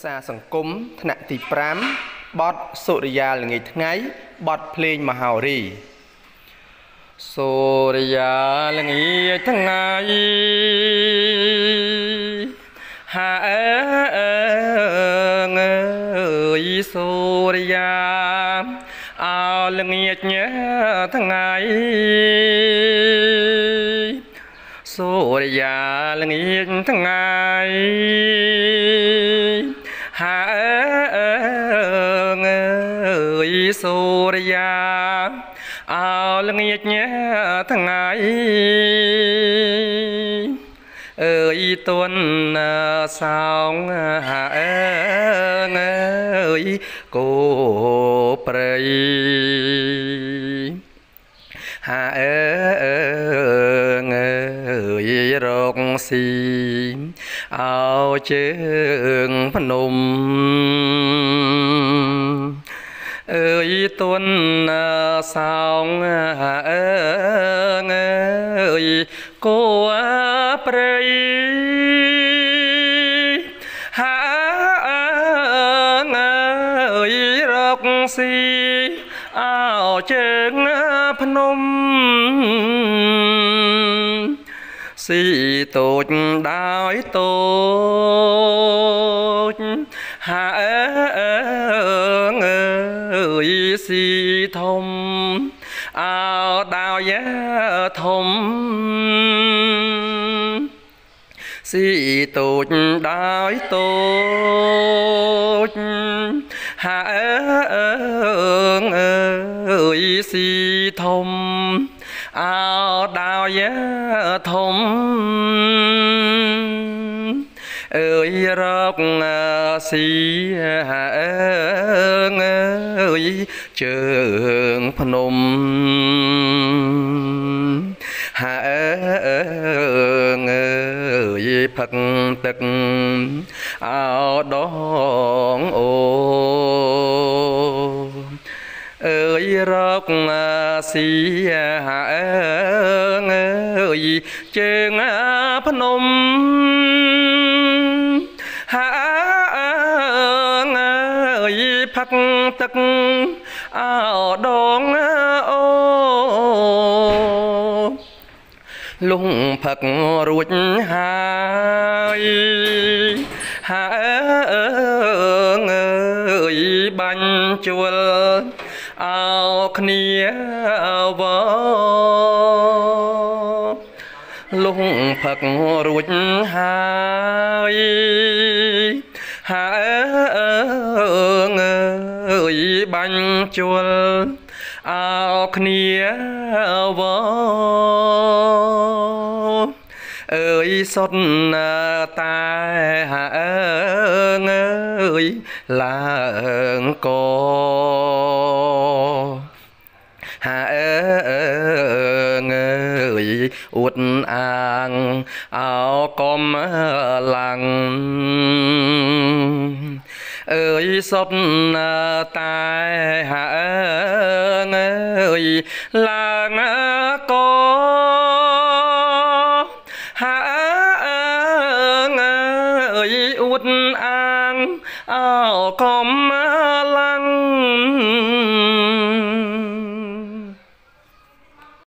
សាសង្គមថ្នាក់ទី5បទសុរិយាល្ងាចថ្ងៃបទភ្លេងមហោរីសុរិយាល្ងាចថ្ងៃងើយសុរិយាអោល្ងាចថ្ងៃសុរិយាល្ងាចថ្ងៃងើយសុរិយាអោល្ងាចថ្ងៃអើយទុនសោងងើយគោព្រៃងើយរកស៊ីអោជើងភ្នំអើយទុនសោងងើយគោព្រៃងើយរកស៊ីអោជើងភ្នំស៊ីតូចដោយតូចងើយស៊ីធំអោដោយធំស៊ីតូចដោយតូចងើយស៊ីធំអោដោយធំអើយរកស៊ីងើយជើងភ្នំងើយផឹកទឹកអោដងអូអើយរកស៊ីងើយជើងភ្នំងើយផឹកទឹកអោដងអូលុងផឹករួចហើយងើយបាញ់ជួលអោគ្នាវលុងផឹករួចហើយងើយបាញ់ជួលអោគ្នាវអើយសុតតែងើយឡើងកងើយអួតអាងអោកំឡាំងអើយសុតតែងើយឡើងក